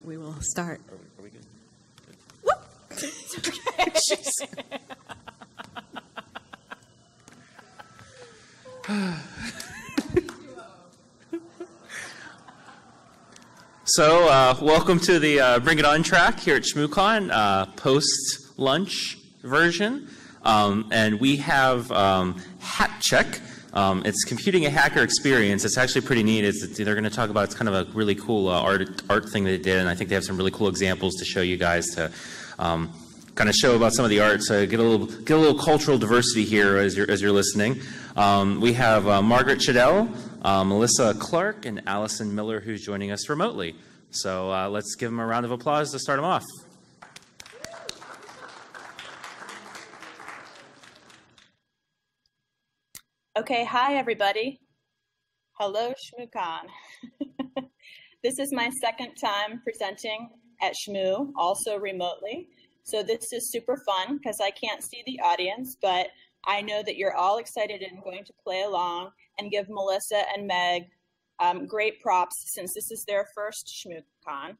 we will start. Are we good? So, welcome to the Bring It On track here at Shmoocon, post-lunch version. And we have háček. It's computing a hacker experience. It's actually pretty neat. They're going to talk about, it's kind of a really cool art thing they did, and I think they have some really cool examples to show you guys to kind of show about some of the art, so get a little cultural diversity here as you're listening. We have Margaret Schedel, Melissa Clarke, and Allison Miller, who's joining us remotely. So let's give them a round of applause to start them off. Okay, hi everybody. Hello, Schmoocon. This is my second time presenting at Shmoo, also remotely. So this is super fun because I can't see the audience, but I know that you're all excited and going to play along and give Melissa and Meg great props since this is their first Shmoocon.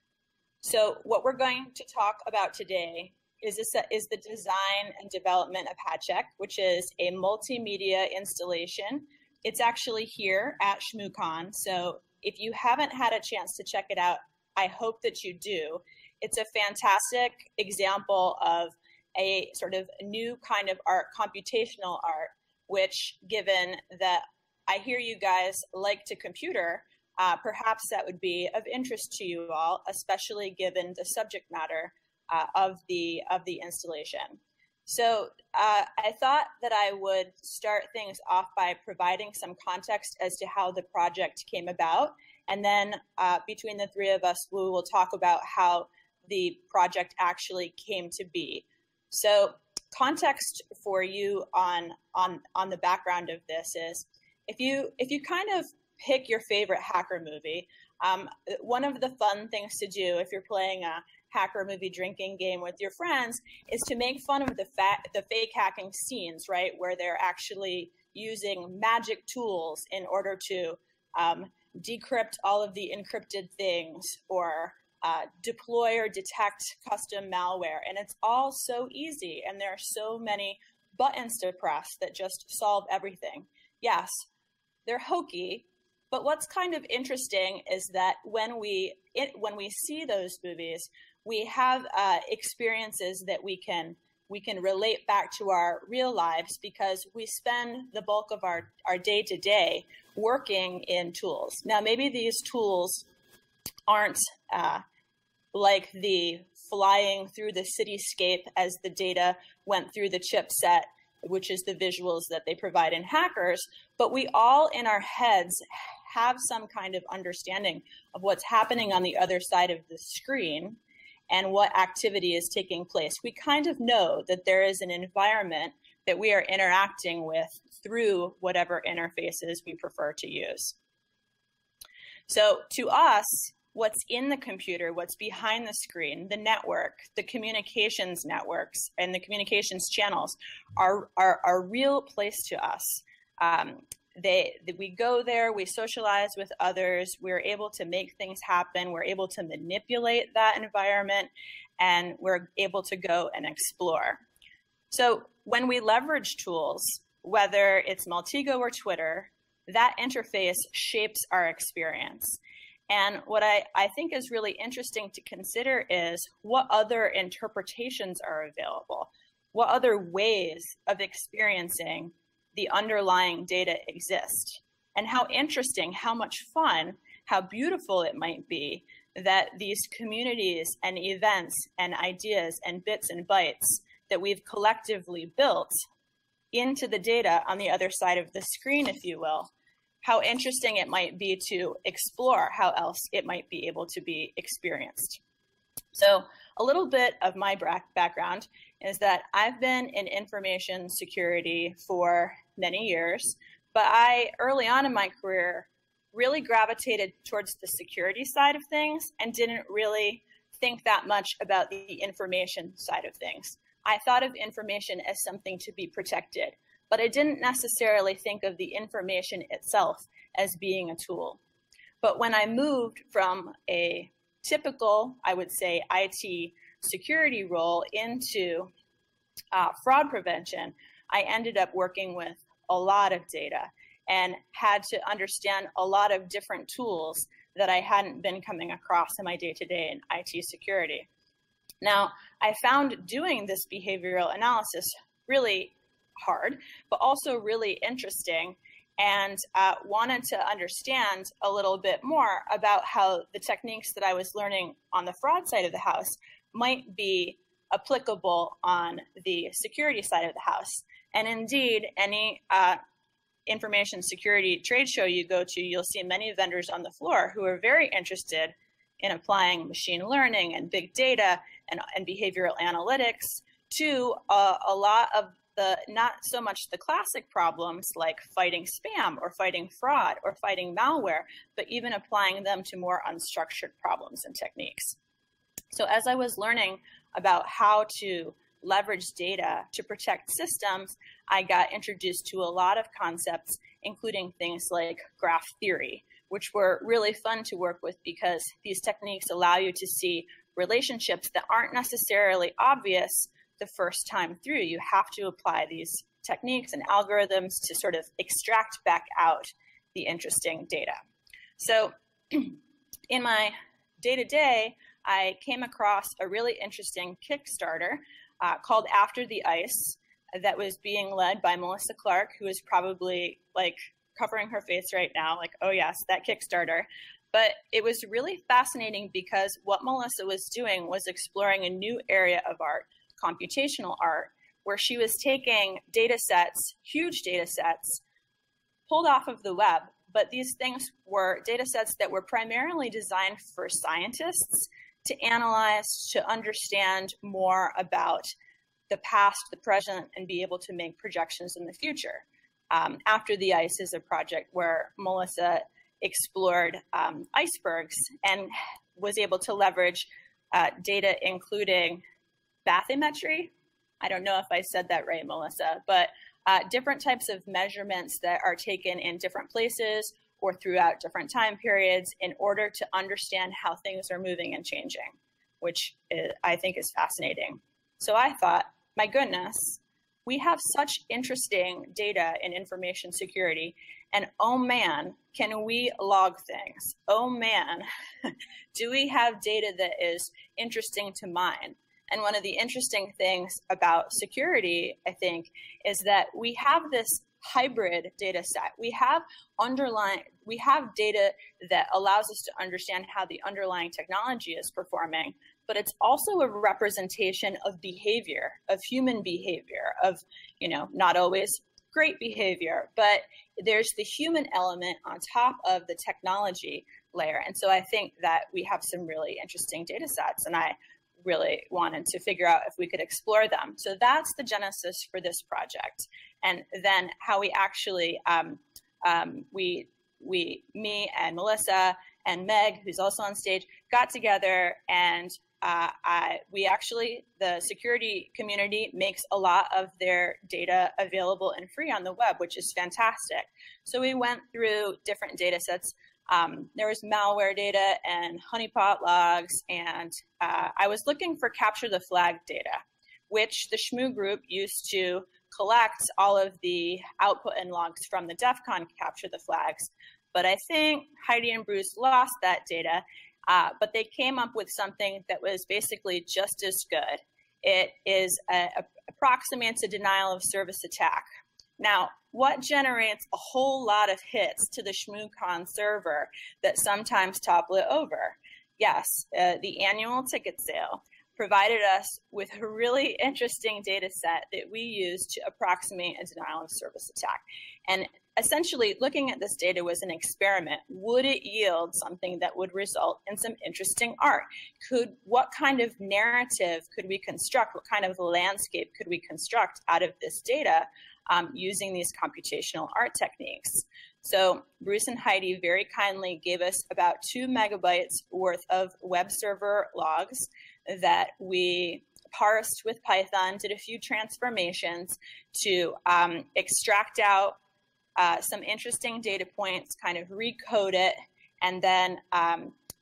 So what we're going to talk about today is the design and development of háček, which is a multimedia installation. It's actually here at Shmoocon. So if you haven't had a chance to check it out, I hope that you do. It's a fantastic example of a sort of new kind of art, computational art, which, given that I hear you guys like to computer, perhaps that would be of interest to you all, especially given the subject matter of the installation. So I thought that I would start things off by providing some context as to how the project came about. And then between the three of us, we will talk about how the project actually came to be. So context for you on the background of this is, if you kind of pick your favorite hacker movie, one of the fun things to do if you're playing a hacker movie drinking game with your friends is to make fun of the fake hacking scenes, right, where they're actually using magic tools in order to decrypt all of the encrypted things, or deploy or detect custom malware. And it's all so easy, and there are so many buttons to press that just solve everything. Yes, they're hokey, but what's kind of interesting is that when we see those movies, we have experiences that we can relate back to our real lives, because we spend the bulk of our day-to-day working in tools. Now, maybe these tools aren't like the flying through the cityscape as the data went through the chipset, which is the visuals that they provide in hackers, but we all in our heads have some kind of understanding of what's happening on the other side of the screen and what activity is taking place. We kind of know that there is an environment that we are interacting with through whatever interfaces we prefer to use. So to us, what's in the computer, what's behind the screen, the network, the communications networks, and the communications channels are a real place to us. We go there, we socialize with others, we're able to make things happen, we're able to manipulate that environment, and we're able to go and explore. So when we leverage tools, whether it's Maltego or Twitter, that interface shapes our experience. And what I think is really interesting to consider is what other interpretations are available, what other ways of experiencing the underlying data exist, and how interesting, how much fun, how beautiful it might be that these communities and events and ideas and bits and bytes that we've collectively built into the data on the other side of the screen, if you will, how interesting it might be to explore how else it might be able to be experienced. So a little bit of my background is that I've been in information security for many years, but I, early on in my career, really gravitated towards the security side of things and didn't really think that much about the information side of things. I thought of information as something to be protected, but I didn't necessarily think of the information itself as being a tool. But when I moved from a typical, I would say, IT security role into fraud prevention, I ended up working with a lot of data and had to understand a lot of different tools that I hadn't been coming across in my day-to-day in IT security. Now, I found doing this behavioral analysis really hard, but also really interesting, and wanted to understand a little bit more about how the techniques that I was learning on the fraud side of the house might be applicable on the security side of the house. And indeed, any information security trade show you go to, you'll see many vendors on the floor who are very interested in applying machine learning and big data and behavioral analytics to a lot of the, not so much the classic problems like fighting spam or fighting fraud or fighting malware, but even applying them to more unstructured problems and techniques. So as I was learning about how to leverage data to protect systems, I got introduced to a lot of concepts, including things like graph theory, which were really fun to work with because these techniques allow you to see relationships that aren't necessarily obvious the first time through. You have to apply these techniques and algorithms to sort of extract back out the interesting data. So in my day-to-day, I came across a really interesting Kickstarter called After the Ice that was being led by Melissa Clarke, who is probably like covering her face right now, like, oh yes, that Kickstarter. But it was really fascinating because what Melissa was doing was exploring a new area of art, computational art, where she was taking data sets, huge data sets, pulled off of the web, but these things were data sets that were primarily designed for scientists to analyze, to understand more about the past, the present, and be able to make projections in the future. After the Ice is a project where Melissa explored icebergs and was able to leverage data including bathymetry. I don't know if I said that right, Melissa, but different types of measurements that are taken in different places or throughout different time periods in order to understand how things are moving and changing, which I think is fascinating. So I thought, my goodness, we have such interesting data in information security, and oh man, can we log things? Oh man, do we have data that is interesting to mine? And one of the interesting things about security, I think, is that we have this hybrid data set. We have data that allows us to understand how the underlying technology is performing, but it's also a representation of behavior, of human behavior, of, you know, not always great behavior, but there's the human element on top of the technology layer. And so I think that we have some really interesting data sets, and I really wanted to figure out if we could explore them. So that's the genesis for this project. And then how we actually, me and Melissa and Meg, who's also on stage, got together, and the security community makes a lot of their data available and free on the web, which is fantastic. So we went through different data sets. There was malware data and honeypot logs, and I was looking for capture the flag data, which the Shmoo group used to collect all of the output and logs from the DEF CON capture the flags. But I think Heidi and Bruce lost that data, but they came up with something that was basically just as good. It approximates a denial of service attack. Now, what generates a whole lot of hits to the Shmoocon server that sometimes topple it over? Yes, the annual ticket sale provided us with a really interesting data set that we used to approximate a denial of service attack. And essentially, looking at this data was an experiment. Would it yield something that would result in some interesting art? What kind of narrative could we construct? What kind of landscape could we construct out of this data using these computational art techniques? So Bruce and Heidi very kindly gave us about 2 megabytes worth of web server logs that we parsed with Python, did a few transformations to extract out some interesting data points, kind of recode it, and then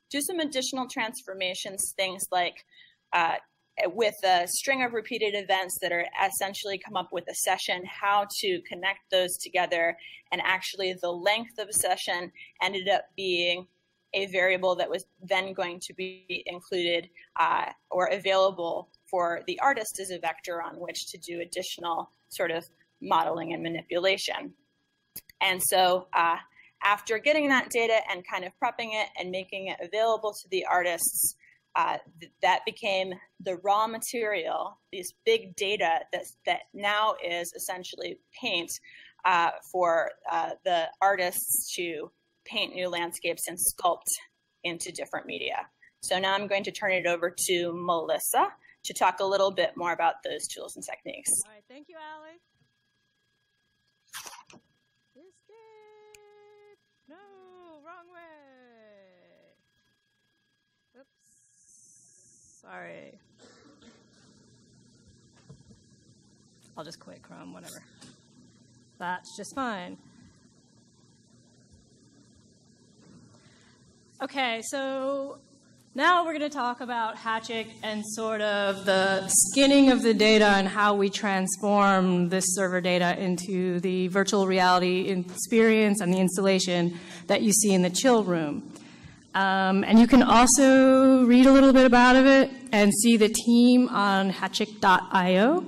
do some additional transformations, things like with a string of repeated events that are essentially come up with a session, how to connect those together. And actually the length of a session ended up being a variable that was then going to be included or available for the artist as a vector on which to do additional sort of modeling and manipulation. And so after getting that data and kind of prepping it and making it available to the artists, that became the raw material, these big data that now is essentially paint for the artists to paint new landscapes and sculpt into different media. So now I'm going to turn it over to Melissa to talk a little bit more about those tools and techniques. All right, thank you, Allie. Escape! No, wrong way. Oops, sorry. I'll just quit Chrome, whatever. That's just fine. Okay, so now we're going to talk about háček and sort of the skinning of the data and how we transform this server data into the virtual reality experience and the installation that you see in the chill room. And you can also read a little bit about it and see the team on háček.io.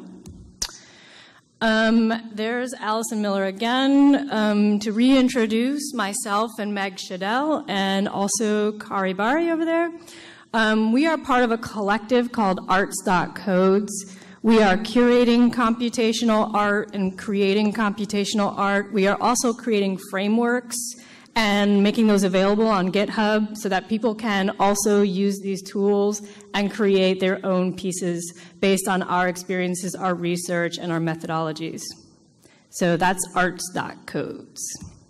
There's Allison Miller again to reintroduce myself and Meg Schedel and also Kari Bari over there. We are part of a collective called arts.codes. We are curating computational art and creating computational art. We are also creating frameworks and making those available on GitHub so that people can also use these tools and create their own pieces based on our experiences, our research, and our methodologies. So that's arts.codes.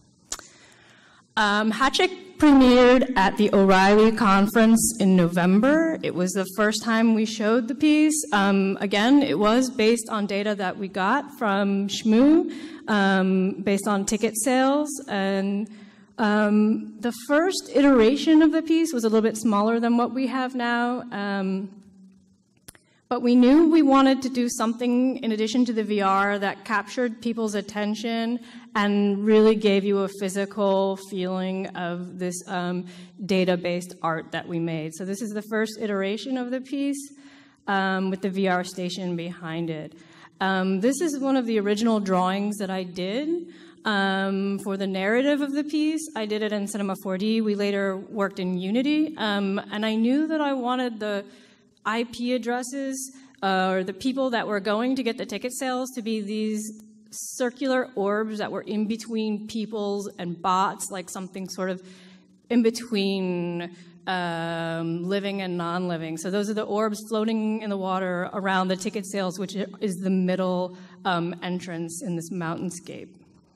háček premiered at the O'Reilly conference in November. It was the first time we showed the piece. Again, it was based on data that we got from Shmoo, based on ticket sales. And the first iteration of the piece was a little bit smaller than what we have now. But we knew we wanted to do something in addition to the VR that captured people's attention and really gave you a physical feeling of this data-based art that we made. So this is the first iteration of the piece with the VR station behind it. This is one of the original drawings that I did for the narrative of the piece. I did it in Cinema 4D. We later worked in Unity. And I knew that I wanted the IP addresses or the people that were going to get the ticket sales to be these circular orbs that were in between peoples and bots, like something sort of in between living and non-living. So those are the orbs floating in the water around the ticket sales, which is the middle entrance in this mountainscape.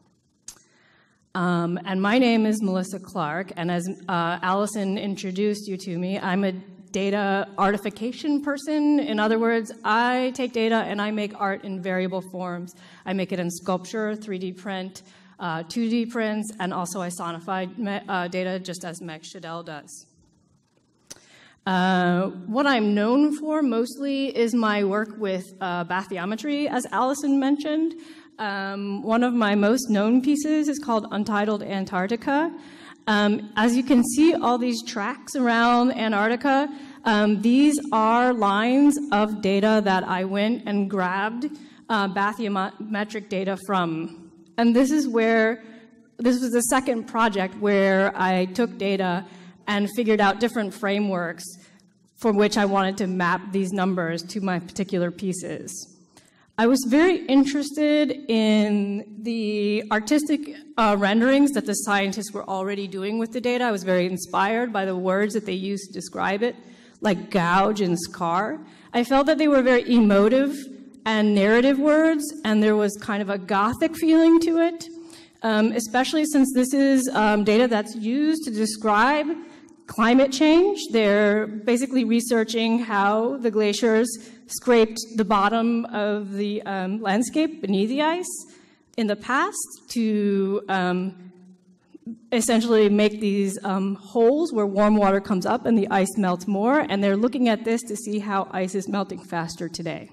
And my name is Melissa Clarke, and as Allison introduced you to me, I'm a data artification person. In other words, I take data and I make art in variable forms. I make it in sculpture, 3D print, 2D prints, and also I sonify data just as Meg Schedel does. What I'm known for mostly is my work with bathymetry, as Allison mentioned. One of my most known pieces is called Untitled Antarctica. As you can see, all these tracks around Antarctica, these are lines of data that I went and grabbed bathymetric data from. And this was the second project where I took data and figured out different frameworks for which I wanted to map these numbers to my particular pieces. I was very interested in the artistic renderings that the scientists were already doing with the data. I was very inspired by the words that they used to describe it, like gouge and scar. I felt that they were very emotive and narrative words, and there was kind of a gothic feeling to it, especially since this is data that's used to describe climate change. They're basically researching how the glaciers scraped the bottom of the landscape beneath the ice in the past to essentially make these holes where warm water comes up and the ice melts more, and they're looking at this to see how ice is melting faster today.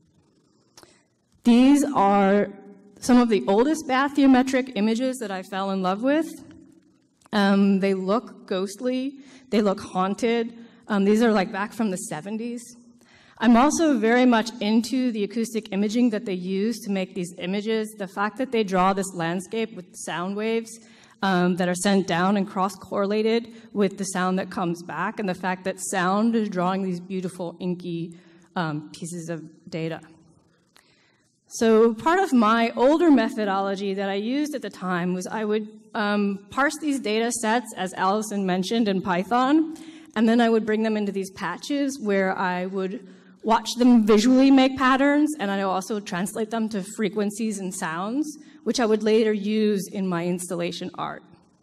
These are some of the oldest bathymetric images that I fell in love with. They look ghostly, they look haunted. These are like back from the 70s. I'm also very much into the acoustic imaging that they use to make these images. The fact that they draw this landscape with sound waves that are sent down and cross-correlated with the sound that comes back, and the fact that sound is drawing these beautiful inky pieces of data. So part of my older methodology that I used at the time was I would parse these data sets, as Allison mentioned, in Python, and then I would bring them into these patches where I would watch them visually make patterns, and I also translate them to frequencies and sounds, which I would later use in my installation art.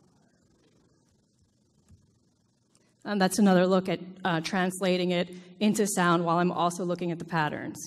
And that's another look at translating it into sound while I'm also looking at the patterns.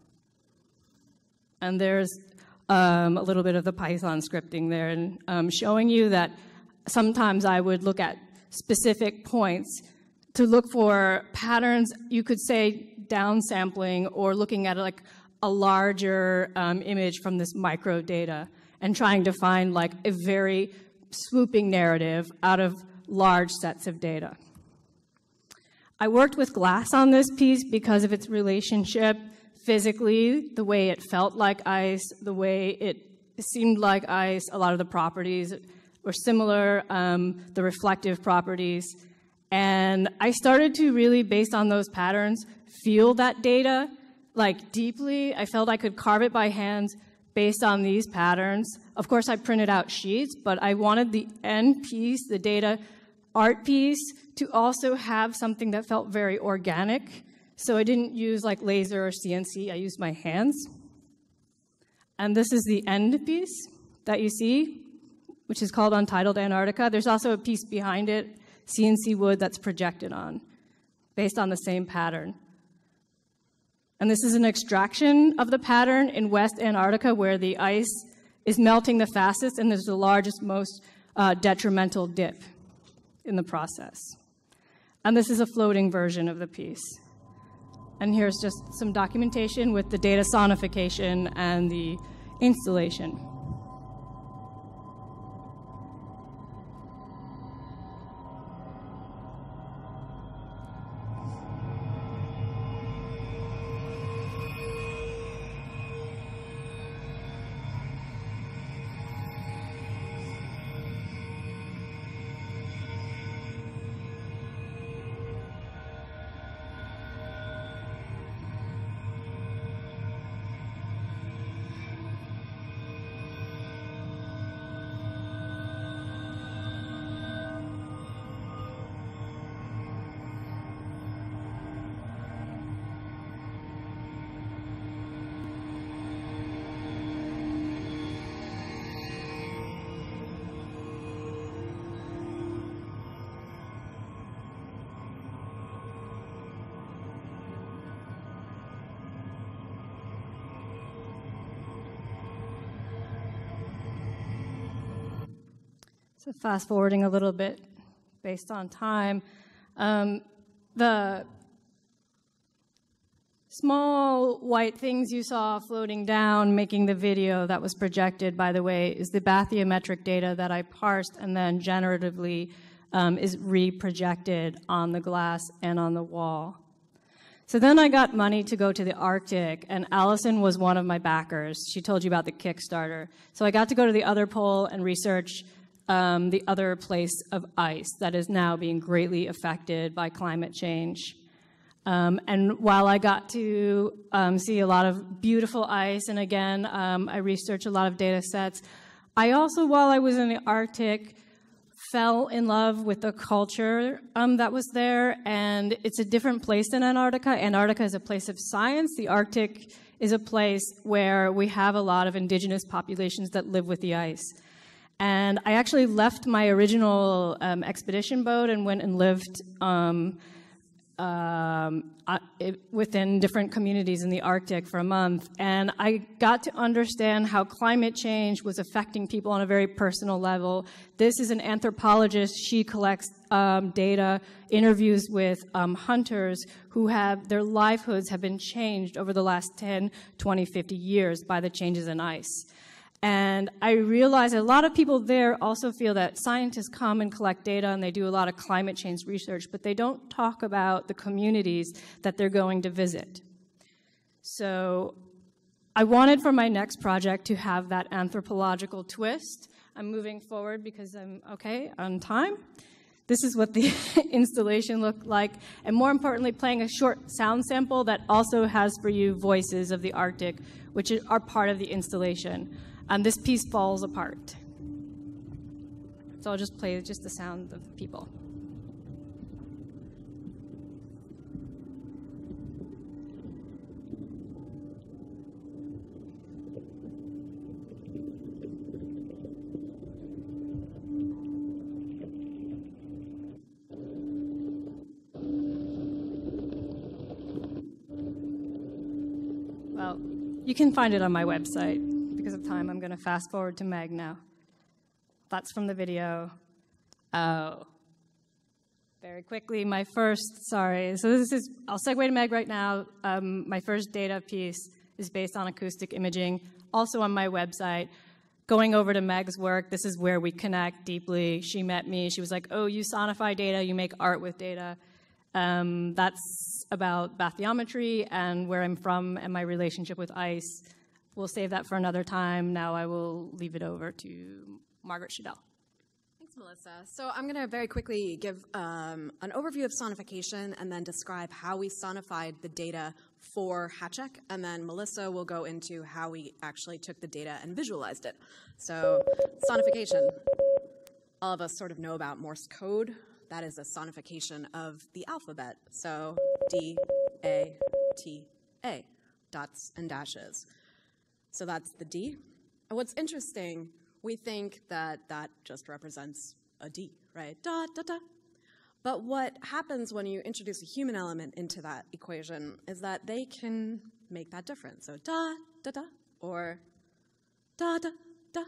And there's a little bit of the Python scripting there, and showing you that sometimes I would look at specific points to look for patterns, you could say downsampling, or looking at like a larger image from this micro data and trying to find like a very swooping narrative out of large sets of data. I worked with glass on this piece because of its relationship physically, the way it felt like ice, the way it seemed like ice, a lot of the properties were similar, the reflective properties. And I started to really, based on those patterns, feel that data like deeply. I felt I could carve it by hand based on these patterns. Of course, I printed out sheets, but I wanted the end piece, the data art piece, to also have something that felt very organic. So I didn't use like laser or CNC, I used my hands. And this is the end piece that you see, which is called Untitled Antarctica. There's also a piece behind it, CNC wood, that's projected on, based on the same pattern. And this is an extraction of the pattern in West Antarctica, where the ice is melting the fastest and there's the largest, most detrimental dip in the process. And this is a floating version of the piece. And here's just some documentation with the data sonification and the installation. So fast forwarding a little bit based on time, the small white things you saw floating down making the video that was projected, by the way, is the bathymetric data that I parsed and then generatively is reprojected on the glass and on the wall. So then I got money to go to the Arctic, and Allison was one of my backers. She told you about the Kickstarter. So I got to go to the other pole and research the other place of ice that is now being greatly affected by climate change. And while I got to see a lot of beautiful ice, and again, I researched a lot of data sets, I also, while I was in the Arctic, fell in love with the culture that was there, and it's a different place than Antarctica. Antarctica is a place of science. The Arctic is a place where we have a lot of indigenous populations that live with the ice. And I actually left my original expedition boat and went and lived within different communities in the Arctic for a month, and I got to understand how climate change was affecting people on a very personal level. This is an anthropologist. She collects data, interviews with hunters who have, their livelihoods have been changed over the last 10, 20, 50 years by the changes in ice. And I realized a lot of people there also feel that scientists come and collect data and they do a lot of climate change research, but they don't talk about the communities that they're going to visit. So I wanted for my next project to have that anthropological twist. I'm moving forward because I'm okay on time. This is what the installation looked like, and more importantly, playing a short sound sample that also has for you voices of the Arctic, which are part of the installation. And this piece falls apart. So I'll just play just the sound of the people. Well, you can find it on my website. Because of time, I'm going to fast forward to Meg now. That's from the video. Oh. Very quickly, my first, sorry. So this is, I'll segue to Meg right now. My first data piece is based on acoustic imaging, also on my website. Going over to Meg's work, this is where we connect deeply. She met me. She was like, oh, you sonify data, you make art with data. That's about bathymetry and where I'm from and my relationship with ice. We'll save that for another time. Now I will leave it over to Margaret Schedel. Thanks, Melissa. So I'm going to very quickly give an overview of sonification and then describe how we sonified the data for háček, and then Melissa will go into how we actually took the data and visualized it. So sonification. All of us sort of know about Morse code. That is a sonification of the alphabet. So D, A, T, A, dots and dashes. So that's the D. And what's interesting, we think that that just represents a D, right? Da, da, da. But what happens when you introduce a human element into that equation is that they can make that different. So da, da, da, or da, da, da.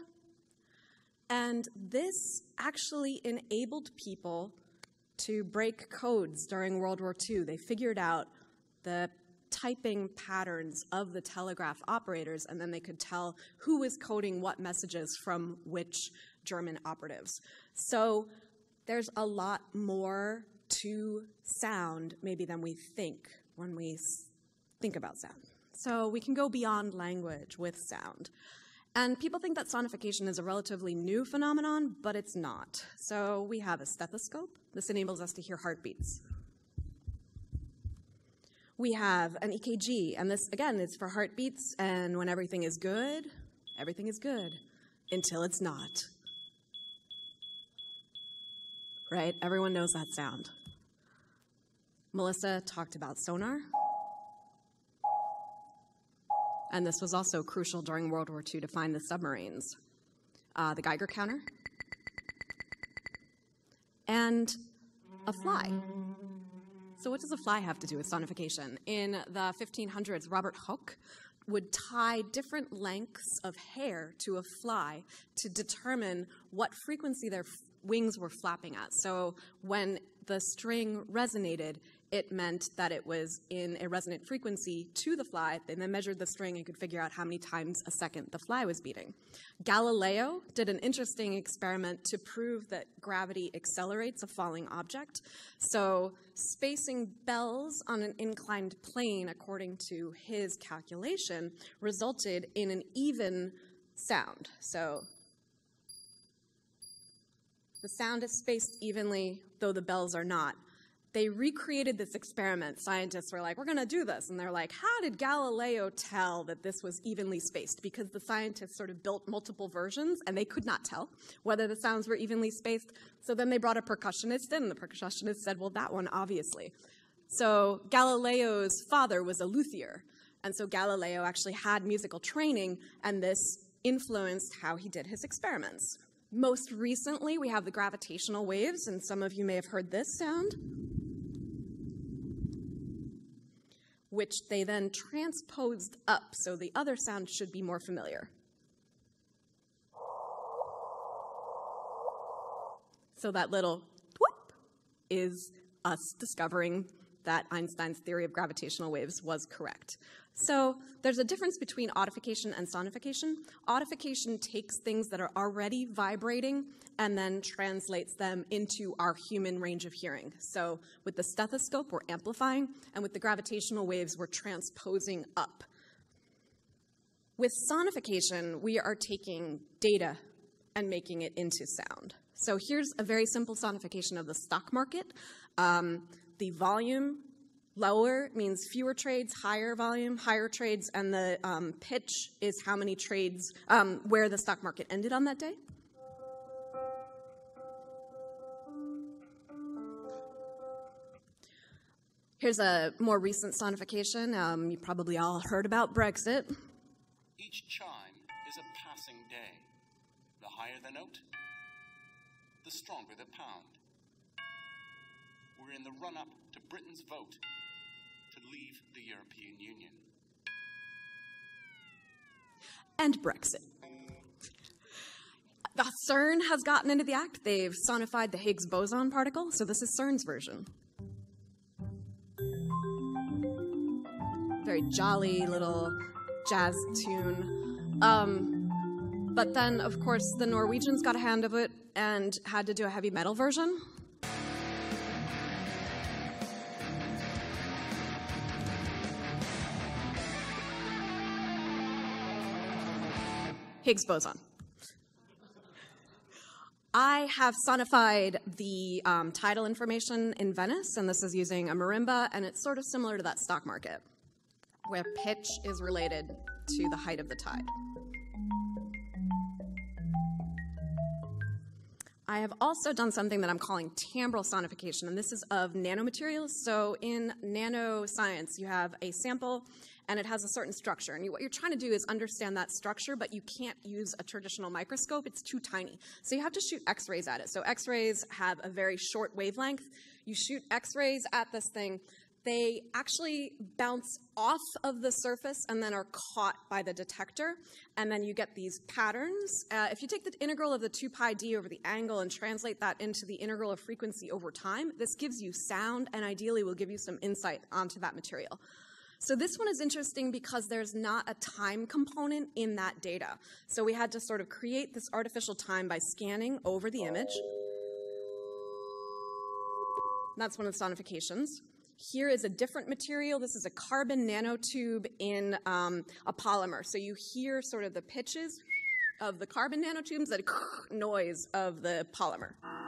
And this actually enabled people to break codes during World War II. They figured out the typing patterns of the telegraph operators, and then they could tell who was coding what messages from which German operatives. So there's a lot more to sound maybe than we think when we think about sound. So we can go beyond language with sound. And people think that sonification is a relatively new phenomenon, but it's not. So we have a stethoscope. This enables us to hear heartbeats. We have an EKG, and this, again, is for heartbeats, and when everything is good until it's not. Right? Everyone knows that sound. Melissa talked about sonar. And this was also crucial during World War II to find the submarines. The Geiger counter. And a fly. So what does a fly have to do with sonification? In the 1500s, Robert Hooke would tie different lengths of hair to a fly to determine what frequency their wings were flapping at. So when the string resonated, it meant that it was in a resonant frequency to the fly. They then measured the string and could figure out how many times a second the fly was beating. Galileo did an interesting experiment to prove that gravity accelerates a falling object. So spacing bells on an inclined plane, according to his calculation, resulted in an even sound. So the sound is spaced evenly, though the bells are not. They recreated this experiment. Scientists were like, we're going to do this. And they're like, how did Galileo tell that this was evenly spaced? Because the scientists sort of built multiple versions, and they could not tell whether the sounds were evenly spaced. So then they brought a percussionist in, and the percussionist said, well, that one, obviously. So Galileo's father was a luthier. And so Galileo actually had musical training, and this influenced how he did his experiments. Most recently, we have the gravitational waves, and some of you may have heard this sound. which they then transposed up, so the other sound should be more familiar. So that little whoop is us discovering that Einstein's theory of gravitational waves was correct. So there's a difference between audification and sonification. Audification takes things that are already vibrating and then translates them into our human range of hearing. So with the stethoscope, we're amplifying, and with the gravitational waves, we're transposing up. With sonification, we are taking data and making it into sound. So here's a very simple sonification of the stock market. The volume, lower means fewer trades, higher volume, higher trades, and the pitch is how many trades, where the stock market ended on that day. Here's a more recent sonification. You probably all heard about Brexit. Each chime is a passing day. The higher the note, the stronger the pound. We're in the run-up to Britain's vote to leave the European Union. And Brexit. The CERN has gotten into the act. They've sonified the Higgs boson particle, so this is CERN's version. Very jolly little jazz tune. But then, of course, the Norwegians got a hand of it and had to do a heavy metal version. Higgs boson. I have sonified the tidal information in Venice, and this is using a marimba, and it's sort of similar to that stock market, where pitch is related to the height of the tide. I have also done something that I'm calling timbral sonification, and this is of nanomaterials. So in nanoscience, you have a sample, and it has a certain structure. And what you're trying to do is understand that structure, but you can't use a traditional microscope. It's too tiny. So you have to shoot X-rays at it. So X-rays have a very short wavelength. You shoot X-rays at this thing. They actually bounce off of the surface and then are caught by the detector, and then you get these patterns. If you take the integral of the 2 pi d over the angle and translate that into the integral of frequency over time, this gives you sound and ideally will give you some insight onto that material. So this one is interesting because there's not a time component in that data. So we had to sort of create this artificial time by scanning over the image. That's one of the sonifications. Here is a different material. This is a carbon nanotube in a polymer. So you hear sort of the pitches of the carbon nanotubes, that noise of the polymer.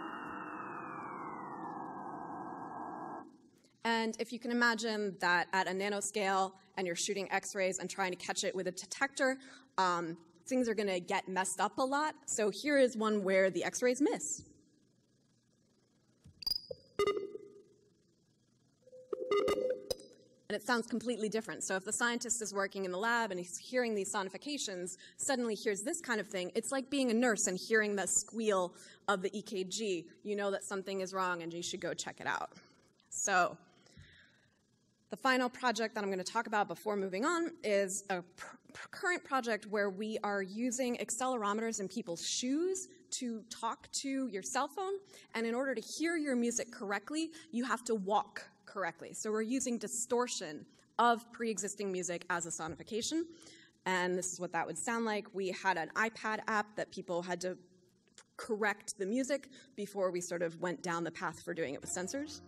And if you can imagine that at a nanoscale and you're shooting X-rays and trying to catch it with a detector, things are going to get messed up a lot. So here is one where the X-rays miss. And it sounds completely different. So if the scientist is working in the lab and he's hearing these sonifications, suddenly hears this kind of thing. It's like being a nurse and hearing the squeal of the EKG. You know that something is wrong and you should go check it out. So the final project that I'm going to talk about before moving on is a current project where we are using accelerometers in people's shoes to talk to your cell phone. And in order to hear your music correctly, you have to walk correctly. So we're using distortion of pre-existing music as a sonification. And this is what that would sound like. We had an iPad app that people had to correct the music before we sort of went down the path for doing it with sensors.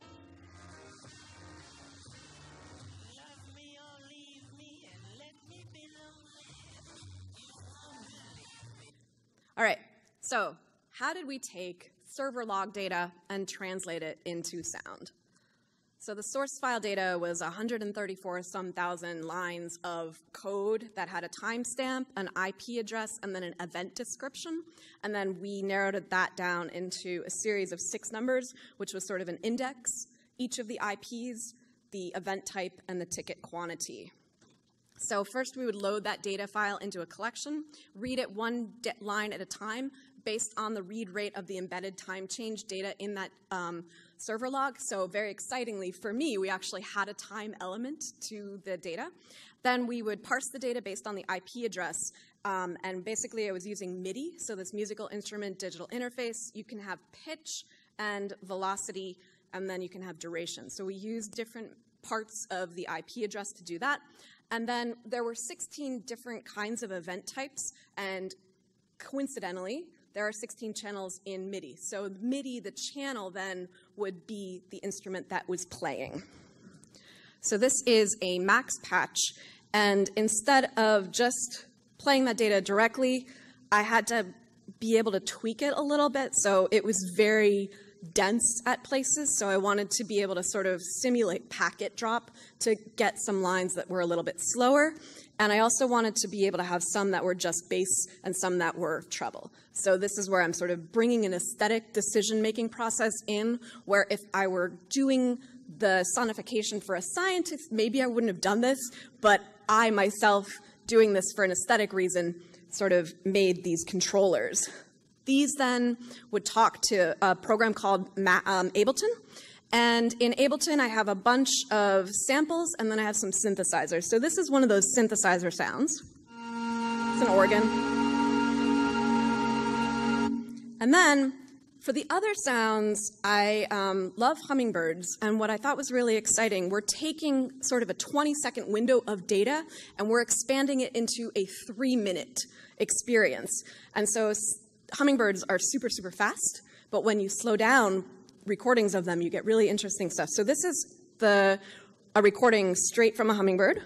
All right, so how did we take server log data and translate it into sound? So the source file data was 134-some thousand lines of code that had a timestamp, an IP address, and then an event description. And then we narrowed that down into a series of 6 numbers, which was sort of an index, each of the IPs, the event type, and the ticket quantity. So first we would load that data file into a collection, read it one line at a time based on the read rate of the embedded time change data in that server log. So very excitingly for me, we actually had a time element to the data. Then we would parse the data based on the IP address. And basically, I was using MIDI, so this musical instrument digital interface. You can have pitch and velocity, and then you can have duration. So we used different parts of the IP address to do that. And then there were 16 different kinds of event types, and coincidentally, there are 16 channels in MIDI. So MIDI, the channel, then would be the instrument that was playing. So this is a max patch, and instead of just playing that data directly, I had to be able to tweak it a little bit, so it was very dense at places, so I wanted to be able to sort of simulate packet drop to get some lines that were a little bit slower, and I also wanted to be able to have some that were just bass and some that were treble. So this is where I'm sort of bringing an aesthetic decision-making process in, where if I were doing the sonification for a scientist, maybe I wouldn't have done this, but I myself, doing this for an aesthetic reason, sort of made these controllers. These then would talk to a program called Ableton. And in Ableton, I have a bunch of samples, and then I have some synthesizers. So this is one of those synthesizer sounds. It's an organ. And then for the other sounds, I love hummingbirds, and what I thought was really exciting, we're taking sort of a 20-second window of data, and we're expanding it into a 3-minute experience. And so hummingbirds are super, super fast, but when you slow down recordings of them, you get really interesting stuff. So this is a recording straight from a hummingbird.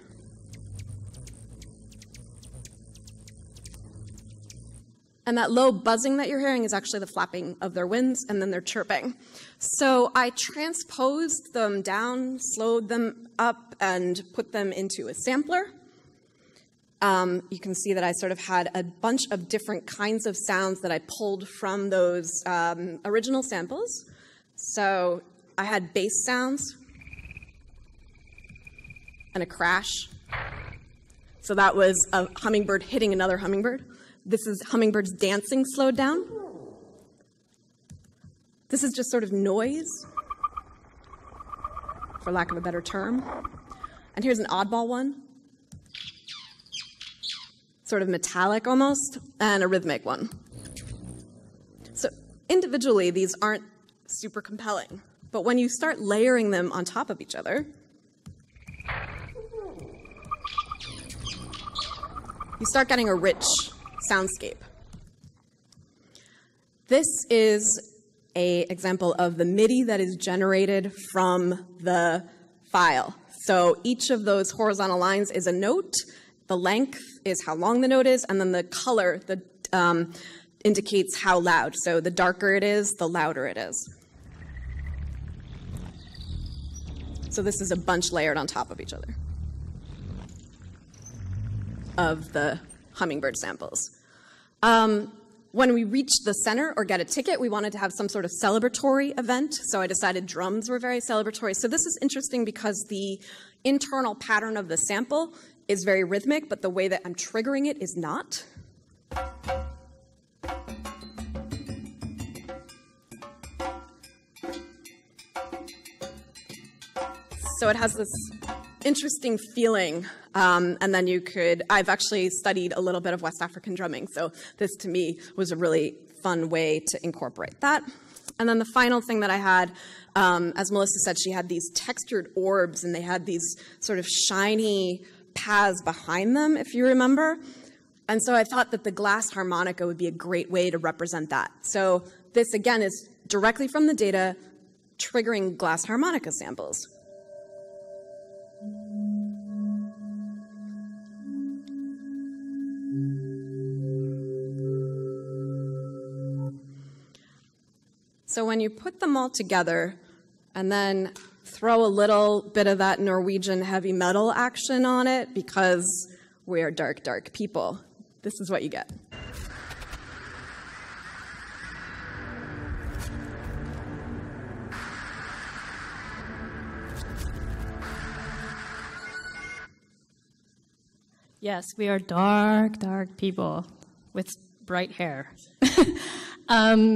And that low buzzing that you're hearing is actually the flapping of their wings, and then they're chirping. So I transposed them down, slowed them up, and put them into a sampler. You can see that I sort of had a bunch of different kinds of sounds that I pulled from those original samples. So I had bass sounds and a crash. So that was a hummingbird hitting another hummingbird. This is hummingbirds dancing slowed down. This is just sort of noise, for lack of a better term. And here's an oddball one, sort of metallic almost, and a rhythmic one. So individually, these aren't super compelling, but when you start layering them on top of each other, you start getting a rich soundscape. This is an example of the MIDI that is generated from the file. So each of those horizontal lines is a note. The length is how long the note is, and then the color indicates how loud. So the darker it is, the louder it is. So this is a bunch layered on top of each other of the hummingbird samples. When we reached the center or get a ticket, we wanted to have some sort of celebratory event, so I decided drums were very celebratory. So this is interesting because the internal pattern of the sample is very rhythmic, but the way that I'm triggering it is not. So it has this interesting feeling, and then I've actually studied a little bit of West African drumming, so this to me was a really fun way to incorporate that. And then the final thing that I had, as Melissa said, she had these textured orbs, and they had these sort of shiny paths behind them, if you remember. And so I thought that the glass harmonica would be a great way to represent that. So this, again, is directly from the data, triggering glass harmonica samples. So when you put them all together and then throw a little bit of that Norwegian heavy metal action on it, because we are dark, dark people, this is what you get. Yes, we are dark, dark people with bright hair.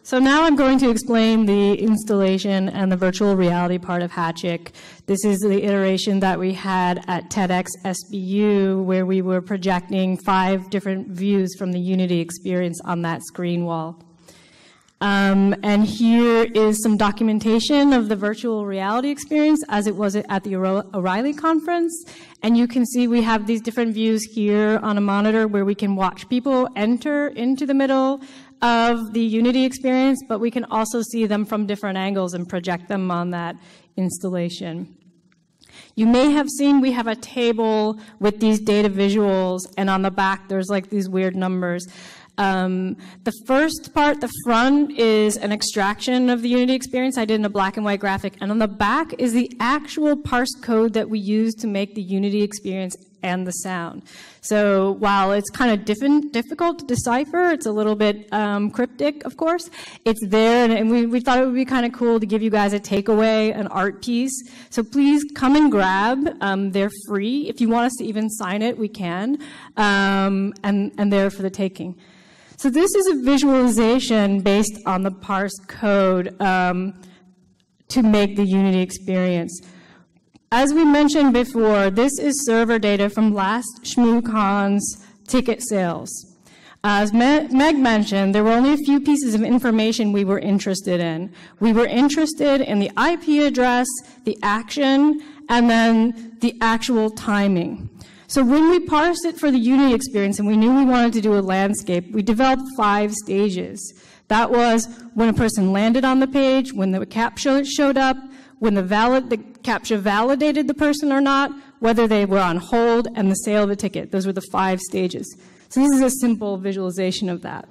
So now I'm going to explain the installation and the virtual reality part of háček. This is the iteration that we had at TEDx SBU, where we were projecting 5 different views from the Unity experience on that screen wall. And here is some documentation of the virtual reality experience as it was at the O'Reilly conference. And you can see we have these different views here on a monitor where we can watch people enter into the middle of the Unity experience, but we can also see them from different angles and project them on that installation. You may have seen we have a table with these data visuals, and on the back there's like these weird numbers. The first part, the front, is an extraction of the Unity experience I did in a black and white graphic, and on the back is the actual parsed code that we use to make the Unity experience and the sound. So while it's kind of difficult to decipher, it's a little bit cryptic, of course, it's there, and we thought it would be kind of cool to give you guys a takeaway, an art piece. So please come and grab. They're free. If you want us to even sign it, we can, and they're for the taking. So this is a visualization based on the parsed code to make the Unity experience. As we mentioned before, this is server data from last Shmoocon's ticket sales. As Meg mentioned, there were only a few pieces of information we were interested in. We were interested in the IP address, the action, and then the actual timing. So when we parsed it for the Unity experience and we knew we wanted to do a landscape, we developed 5 stages. That was when a person landed on the page, when the CAPTCHA showed up, when the CAPTCHA validated the person or not, whether they were on hold, and the sale of the ticket. Those were the 5 stages. So this is a simple visualization of that.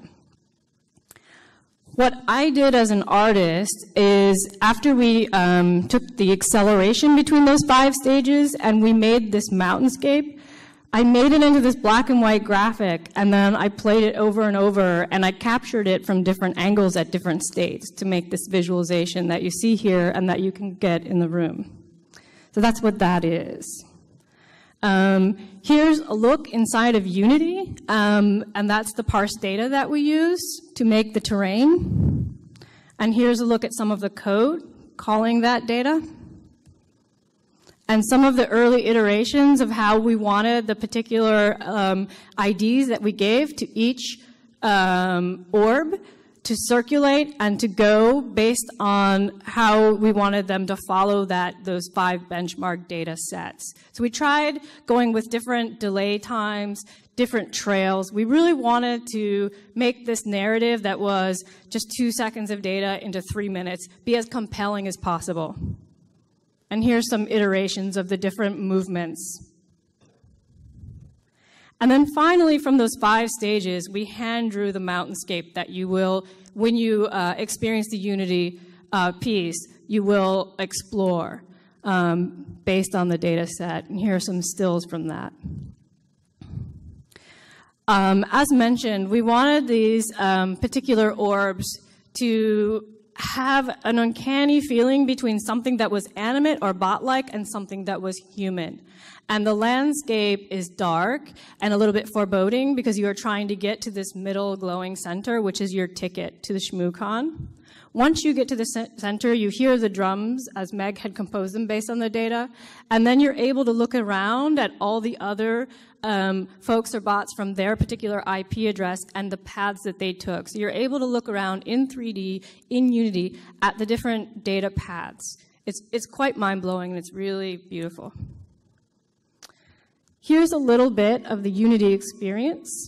What I did as an artist is, after we took the acceleration between those 5 stages and we made this mountainscape, I made it into this black and white graphic, and then I played it over and over, and I captured it from different angles at different states to make this visualization that you see here and that you can get in the room. So that's what that is. Here's a look inside of Unity, and that's the parsed data that we use to make the terrain. And here's a look at some of the code calling that data. And some of the early iterations of how we wanted the particular IDs that we gave to each orb to circulate and to go based on how we wanted them to follow those 5 benchmark data sets. So we tried going with different delay times, different trails. We really wanted to make this narrative that was just 2 seconds of data into 3 minutes be as compelling as possible. And here's some iterations of the different movements. And then finally, from those 5 stages, we hand drew the mountainscape that you will, when you experience the Unity piece, you will explore based on the data set. And here are some stills from that. As mentioned, we wanted these particular orbs to have an uncanny feeling between something that was animate or bot-like and something that was human. And the landscape is dark and a little bit foreboding because you are trying to get to this middle glowing center, which is your ticket to the Shmoocon. Once you get to the center, you hear the drums as Meg had composed them based on the data, and then you're able to look around at all the other folks or bots from their particular IP address and the paths that they took. So you're able to look around in 3D, in Unity, at the different data paths. It's quite mind-blowing, and it's really beautiful. Here's a little bit of the Unity experience.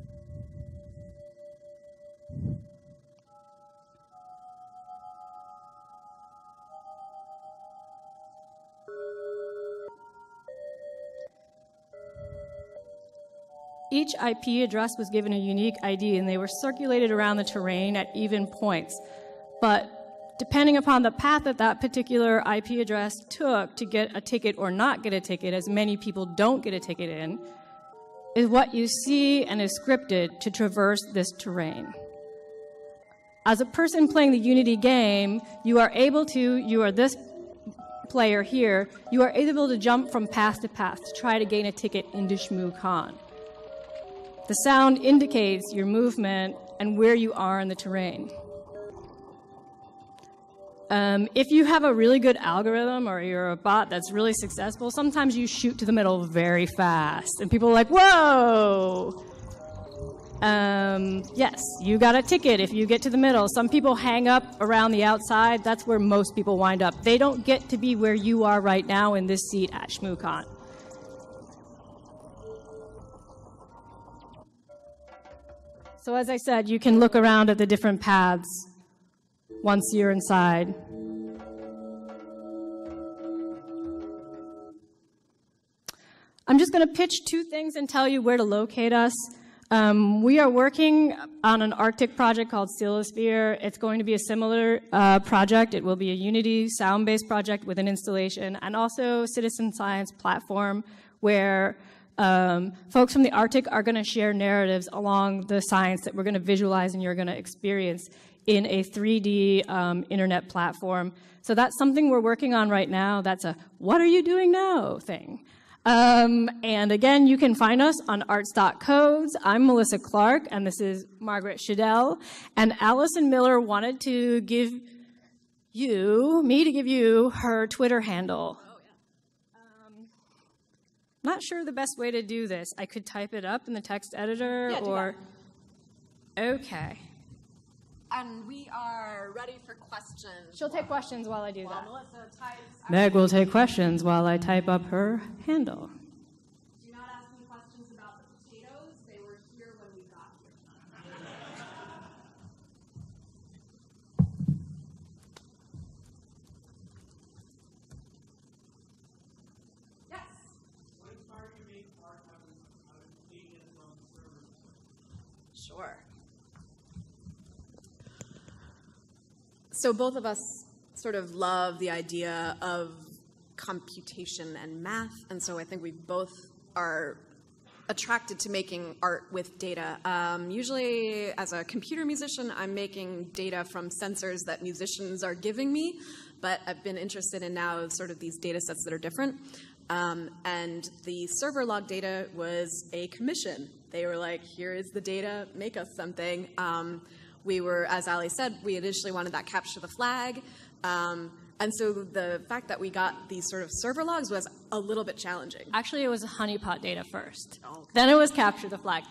Each IP address was given a unique ID, and they were circulated around the terrain at even points. But depending upon the path that that particular IP address took to get a ticket or not get a ticket, as many people don't get a ticket in, is what you see and is scripted to traverse this terrain. As a person playing the Unity game, you are this player here, you are able to jump from path to path to try to gain a ticket into Shmoocon. The sound indicates your movement and where you are in the terrain. If you have a really good algorithm or you're a bot that's really successful, sometimes you shoot to the middle very fast. And people are like, whoa! Yes, you got a ticket if you get to the middle. Some people hang up around the outside. That's where most people wind up. They don't get to be where you are right now in this seat at Shmoocon. So as I said, you can look around at the different paths once you're inside. I'm just going to pitch two things and tell you where to locate us. We are working on an Arctic project called Steelosphere. It's going to be a similar project. It will be a Unity sound-based project with an installation and also citizen science platform where folks from the Arctic are going to share narratives along the science that we're going to visualize and you're going to experience in a 3D internet platform. So that's something we're working on right now. That's a what are you doing now thing. And again, you can find us on arts.codes. I'm Melissa Clarke, and this is Margaret Schedel. And Allison Miller wanted to give me to give you her Twitter handle. Oh, yeah. Not sure the best way to do this. I could type it up in the text editor or... Okay. And we are ready for questions. She'll take questions while I do that. Melissa types. Meg will take questions while I type up her handle. Do not ask me questions about the potatoes. They were here when we got here. Yes? What inspired you to make Clarke out of being its own server? Sure. So both of us sort of love the idea of computation and math, and so I think we both are attracted to making art with data. Usually, as a computer musician, I'm making data from sensors that musicians are giving me, but I've been interested in now sort of these data sets that are different. And the server log data was a commission. They were like, here is the data, make us something. We were, as Ali said, we initially wanted that capture the flag. And so the fact that we got these sort of server logs was a little bit challenging. Actually, it was honeypot data first. Oh, okay. Then it was capture the flag.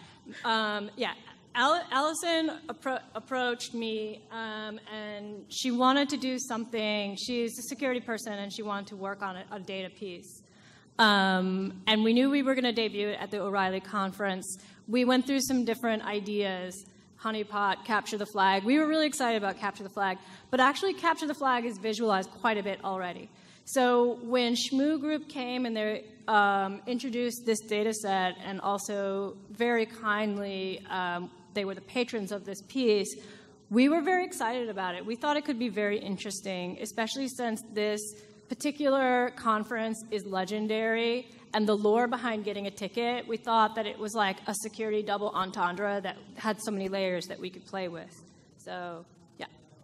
Allison approached me, and she wanted to do something. She's a security person, and she wanted to work on a data piece. And we knew we were going to debut it at the O'Reilly conference. We went through some different ideas. Honeypot, capture the flag. We were really excited about capture the flag, but actually capture the flag is visualized quite a bit already. So when Shmoo Group came and they introduced this data set and also very kindly, they were the patrons of this piece, we were very excited about it. We thought it could be very interesting, especially since this particular conference is legendary, and the lore behind getting a ticket, we thought that it was like a security double entendre that had so many layers that we could play with. So, yeah.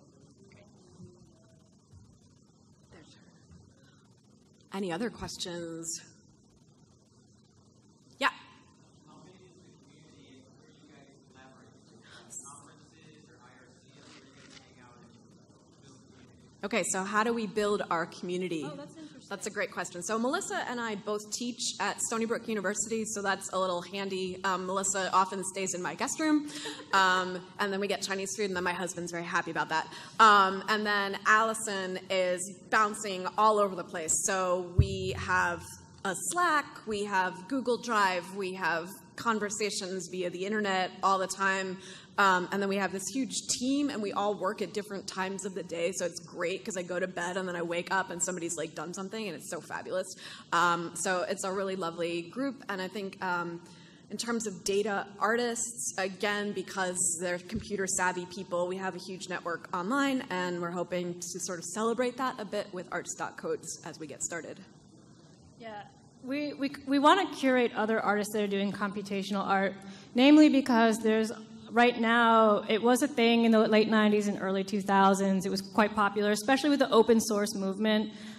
Any other questions? Yeah. How big is the community where you guys collaborate? Conferences or IRCs where you guys hang out and build community? Okay, so how do we build our community? Oh, that's interesting. That's a great question. So Melissa and I both teach at Stony Brook University, so that's a little handy. Melissa often stays in my guest room, and then we get Chinese food, and then my husband's very happy about that. And then Allison is bouncing all over the place. So we have a Slack, we have Google Drive, we have conversations via the internet all the time. And then we have this huge team, and we all work at different times of the day, so it's great because I go to bed and then I wake up and somebody's like done something, and it's so fabulous. So it's a really lovely group, and I think in terms of data artists, again, because they're computer savvy people, we have a huge network online, and we're hoping to sort of celebrate that a bit with arts.codes as we get started. Yeah, we want to curate other artists that are doing computational art, namely because there's right now, it was a thing in the late 90s and early 2000s. It was quite popular, especially with the open source movement.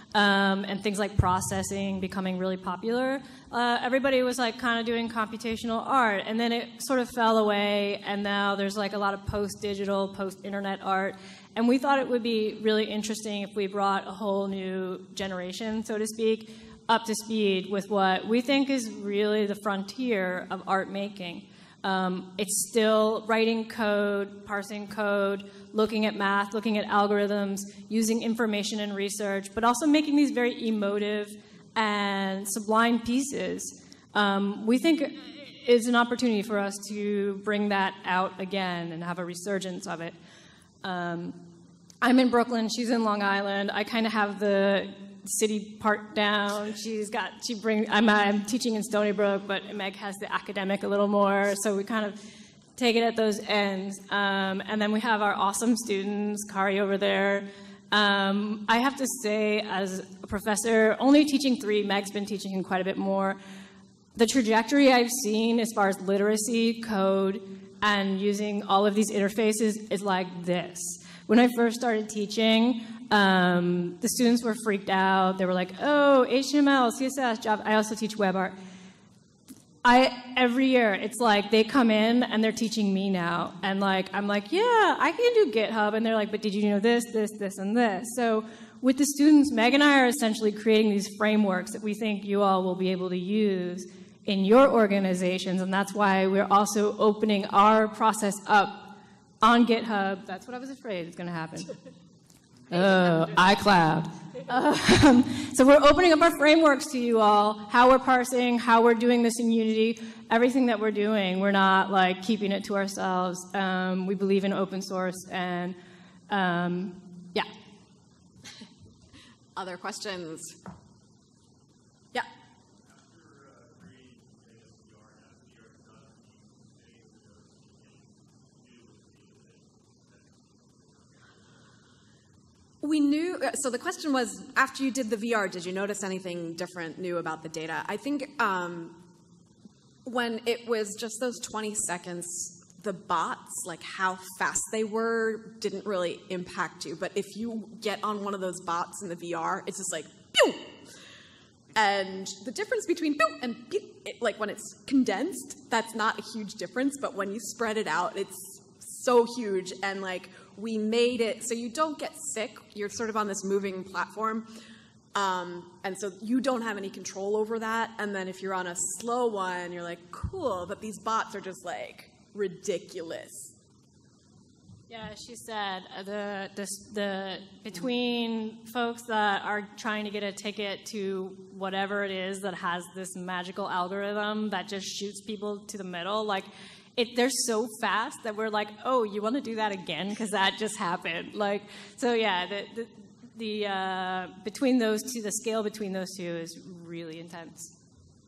and things like processing becoming really popular, everybody was like kind of doing computational art, and then it sort of fell away, and now there's like a lot of post-digital, post-internet art, and we thought it would be really interesting if we brought a whole new generation, so to speak, up to speed with what we think is really the frontier of art making. It's still writing code, parsing code, looking at math, looking at algorithms, using information and research, but also making these very emotive and sublime pieces. We think it's an opportunity for us to bring that out again and have a resurgence of it. I'm in Brooklyn, she's in Long Island. I kind of have the city part down. I'm teaching in Stony Brook, but Meg has the academic a little more, so we kind of take it at those ends. And then we have our awesome students, Kari over there. I have to say, as a professor, only teaching 3, Meg's been teaching quite a bit more. The trajectory I've seen as far as literacy, code, and using all of these interfaces is like this. When I first started teaching, the students were freaked out. They were like, oh, HTML, CSS, Java. I also teach web art. Every year, it's like they come in and they're teaching me now. And like, I'm like, yeah, I can do GitHub. And they're like, but did you know this, and this? So with the students, Meg and I are essentially creating these frameworks that we think you all will be able to use in your organizations. And that's why we're also opening our process up on GitHub. That's what I was afraid was going to happen. Oh, iCloud. So we're opening up our frameworks to you all, how we're parsing, how we're doing this in Unity, everything that we're doing. We're not like keeping it to ourselves. We believe in open source, and yeah. Other questions? Yeah. We knew, so the question was, after you did the VR, did you notice anything different, new about the data? I think when it was just those 20 seconds, the bots, like how fast they were, didn't really impact you. But if you get on one of those bots in the VR, it's just like, pew! And the difference between pew and pew, like when it's condensed, that's not a huge difference. But when you spread it out, it's so huge. And like, we made it so you don't get sick. You're sort of on this moving platform. And so you don't have any control over that. And then if you're on a slow one, you're like, cool, but these bots are just like ridiculous. Yeah, she said the between folks that are trying to get a ticket to whatever it is that has this magical algorithm that just shoots people to the middle, like, they're so fast that we're like, oh, you want to do that again? Because that just happened. Like, so yeah, the between those two, the scale between those two is really intense.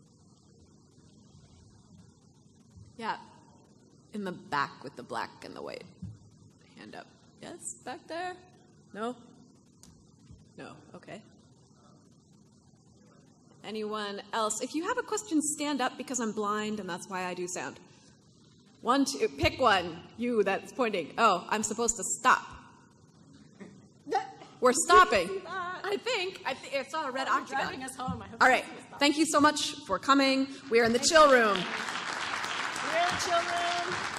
Yeah, in the back with the black and the white. Hand up. Yes, back there? No? No, okay. Anyone else? If you have a question, stand up because I'm blind and that's why I do sound. 1, 2, pick one. You that's pointing. Oh, I'm supposed to stop. We're stopping. I think I saw a red octagon. Driving us home. I hope all right. Thank you so much for coming. We are in the chill room. We're in the chill room.